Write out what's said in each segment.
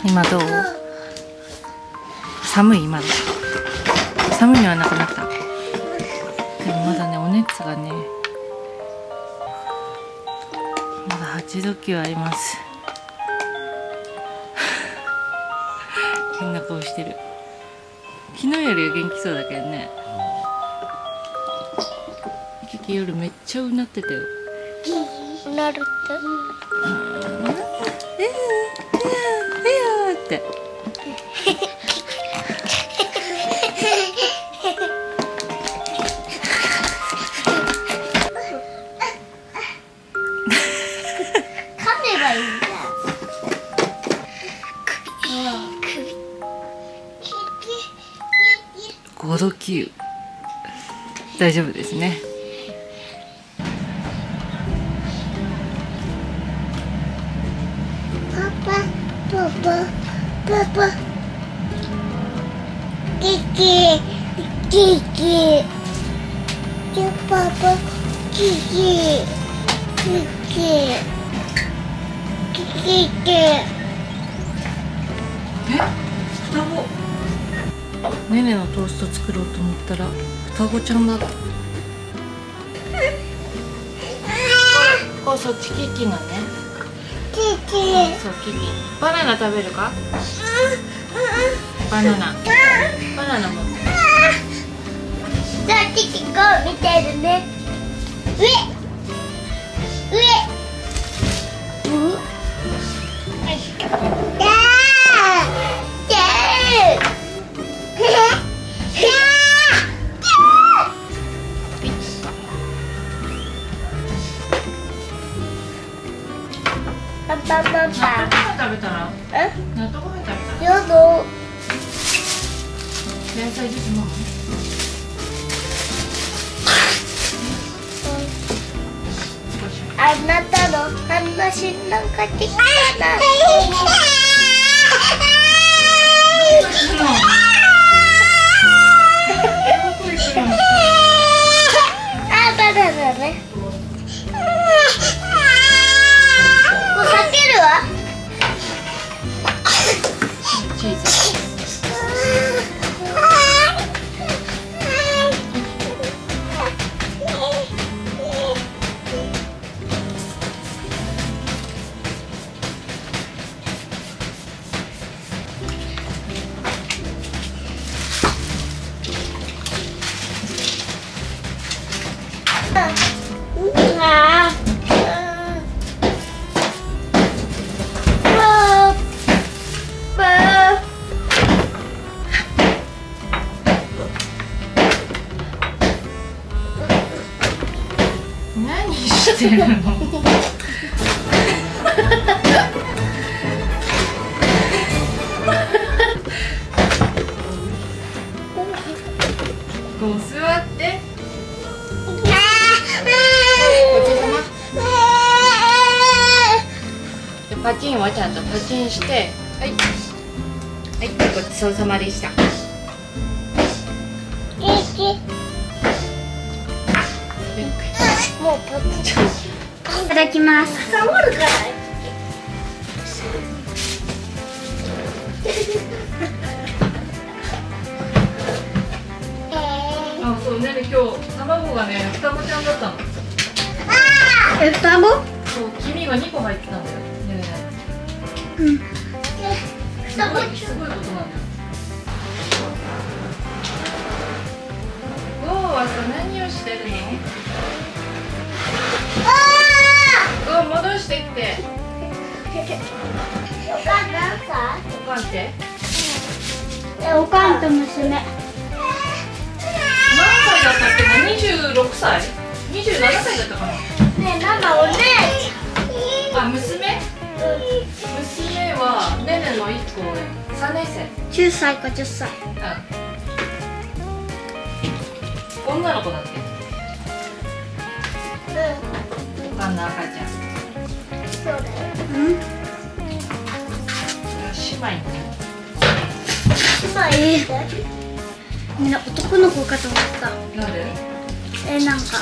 今どう？寒い？まだ寒いのはなくなった。でもまだね、お熱がねまだ8度9あります。変な顔してる。昨日よりは元気そうだけどね。キキ夜めっちゃうなってたよ。 うなるってって。 噛めばいいんだ。 5度9。大丈夫ですね。 パパキキパパキキ双子。ねねのトースト作ろうと思ったら双子ちゃんだった。そっちキキがね。そうキキ。バナナ食べるか？バナナ持って。 じゃあキキこう見てるね。パパ納豆食べたら？納豆ご飯食べたら？ やだ。 野菜ジュース飲む？ あなたの話なんか聞きたな。あ、バナナね。もうかけるわ。 チーズ。何してるの？こう座って。パチンはちゃんとパチンして、はい、はい、ごちそうさまでした。 もうポテチ。いただきます。触るから。 あ、そうね、今日卵がね、双子ちゃんだったの。 双子？ そう、黄身が2個入ってたんだよ。ねえ。 双子。 すごいことなんだよ。ゴーはさ、何をしてるの？ゴー戻してきて。 おかん何歳？ おかんって？ おかんと娘。 何歳だったっけな？26歳？27歳だったかな？ ねえ、ママお姉ちあ、娘？娘はねねの1個上。3年生。 9歳か10歳。 うん。女の子だっけ？おかんの赤ちゃん。 そうだよ。 姉妹ね。 姉妹ってみんな男の子かと思った。 なんで？ なんか。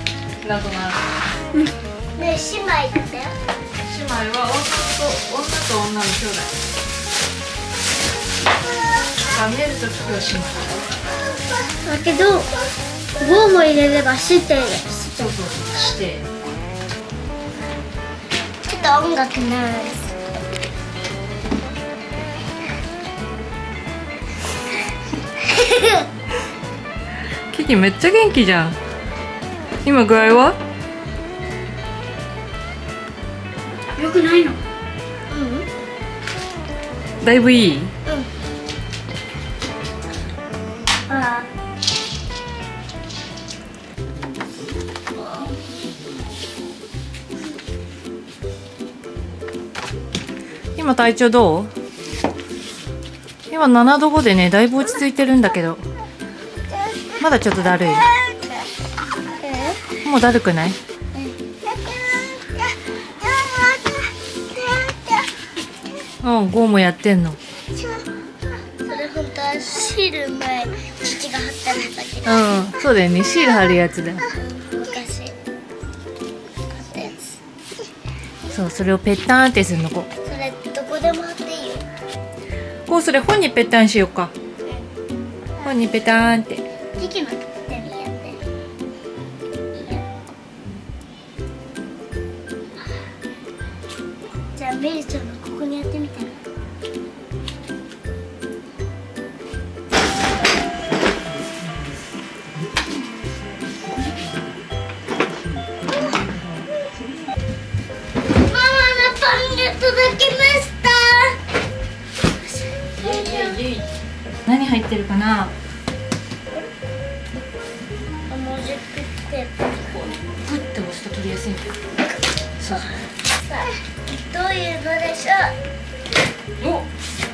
なんとなく。 ねえ、姉妹って？ 姉妹は女とと女の兄弟。寝るときはします。 だけど5も入れればしてる。 そうして。 ちょっと音楽流す。 キキめっちゃ元気じゃん。今具合は？ よくないの？ だいぶいい？今体調どう？今7度5でね、だいぶ落ち着いてるんだけど、まだちょっとだるい。もうだるくない？5もやってんの。 それ本当はシール前父が貼ったんだけど。 そうだよね、シール貼るやつだ。 昔貼ったやつ。 そう、それをペッタンってするの。こそれどこでも貼っていいよ。 こう、それ本にペッタンしようか。本にペタンって。 キキも貼ってみやって。じゃあメリちゃんもここにやってみたら。届きました。 何入ってるかな。 文字テープ。 グッて押すと取りやすいんだよ。そう。 さあ、どういうのでしょう。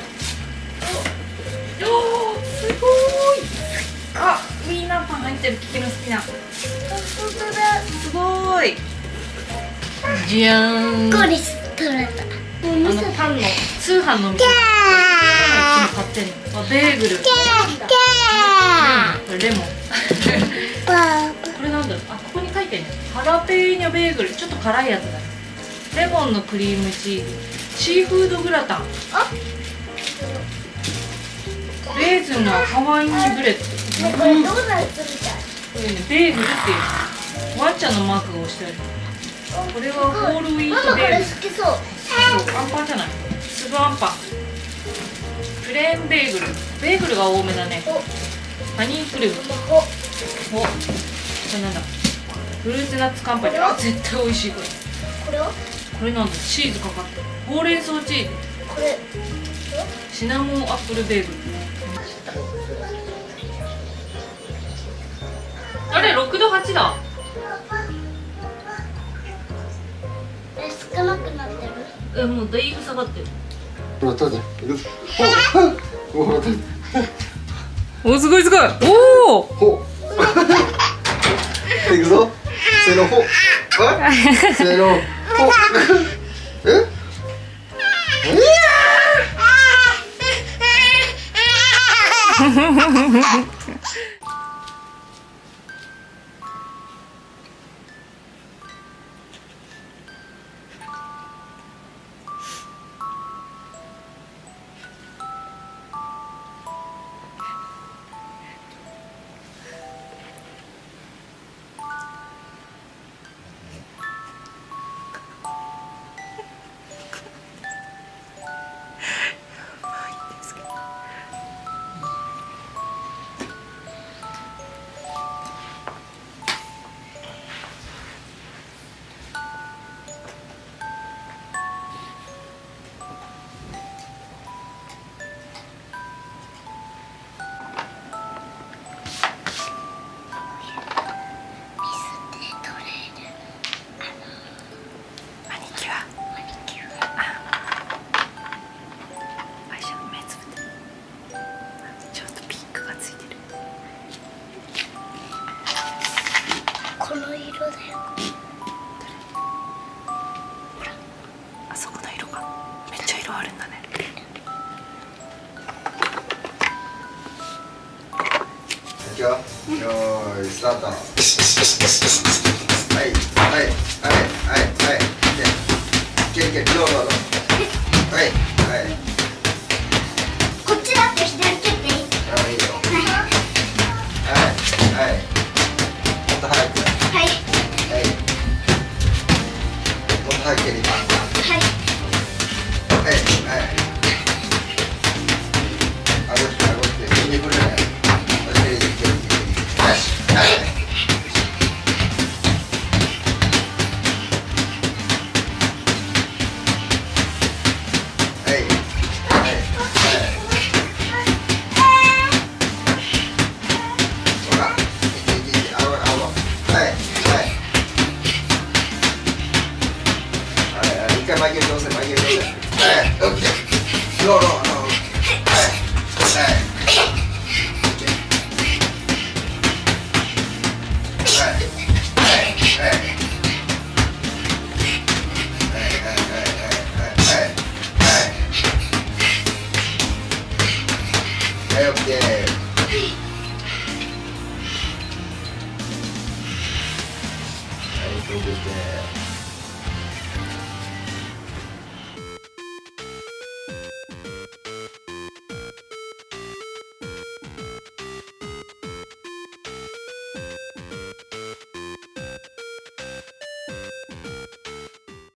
すごい。あ、ウィーナーパン入ってる。キキの好きな。 本当だ。 すごい。じゃーん。 ゴリス取られた。 パンの通販の店。買ってるの。ベーグル。これレモン。これなんだろう。あ、ここに書いてるね。ハラペーニョベーグル。ちょっと辛いやつだね。レモンのクリームチーズ。シーフードグラタン。レーズンの赤ワインブレッド。 これドーナツみたい。 これね、ベーグルっていうワンちゃんのマークが押してある。これはホールウィートベーグル。 ママこれ好きそう。 アンパンじゃない。粒アンパン。プレーンベーグル。ベーグルが多めだね。ハニークリーム。これなんだ。フルーツナッツカンパニー。絶対美味しいこれ。 これは？ これなんだ。チーズかかってる。ほうれん草チーズ。 これ。 シナモンアップルベーグル。あれ6度8だ。 少なくなってる。 もうだいぶ下がってる。お、すごいすごい。おお。 いくぞ。せーのほ。せーのほ。 この色だよ。 ほら、あそこの色がめっちゃ色あるんだね。 いくよ。よーいスタート。はいはいはいはいはい。いけいけどうぞどうぞ。 はい。 こっちだって左蹴っていい？ あ、いいよ。はい。もっと早く。 はい。 もっと早く蹴ります。 はい。 顎して、筋肉ね。曲げるどうせ。はい、オッケー。ロー。はい。